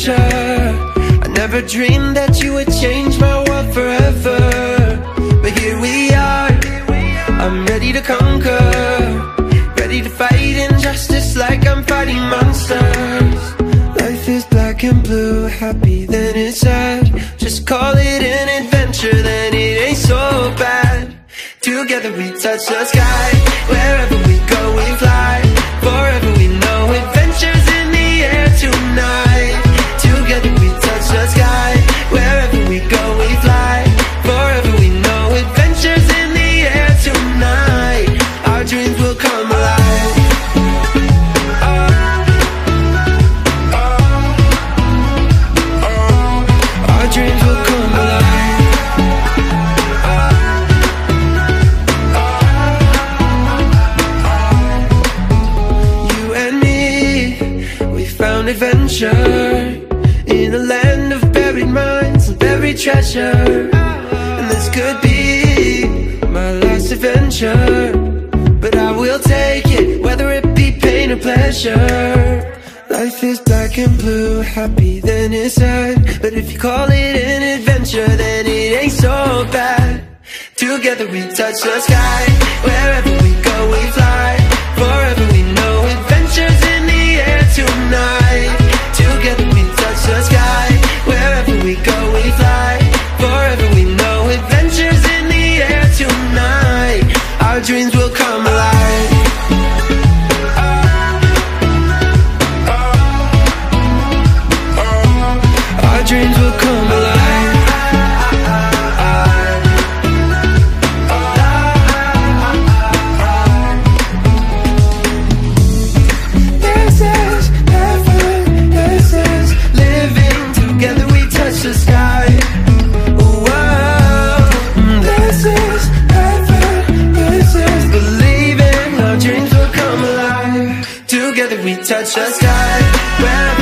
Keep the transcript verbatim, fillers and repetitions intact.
adventure. I never dreamed that you would change my world forever, but here we are, I'm ready to conquer, ready to fight injustice like I'm fighting monsters. Life is black and blue, happy then it's sad. Just call it an adventure, then it ain't so bad. Together we touch the sky, wherever we go we fly. Forever we know adventures in the air tonight. Together we touch the sky, wherever we go we fly. Forever we know adventures in the air tonight. Our dreams will come alive. Our dreams will come alive. You and me, we found adventure in a land of buried mines and buried treasure. And this could be my last adventure, but I will take it, whether it be pain or pleasure. Life is black and blue, happy then it's sad. But if you call it an adventure, then it ain't so bad. Together we touch the sky, wherever we go we fly. Forever we know adventures in the air tonight. Together we touch the sky, wherever we go we fly. Forever we know adventures in the air tonight. Our dreams will come alive. Our dreams will come alive. This is heaven, this is living. Together we touch the sky. Whoa. This is heaven, this is believing. Our dreams will come alive. Together we touch the sky.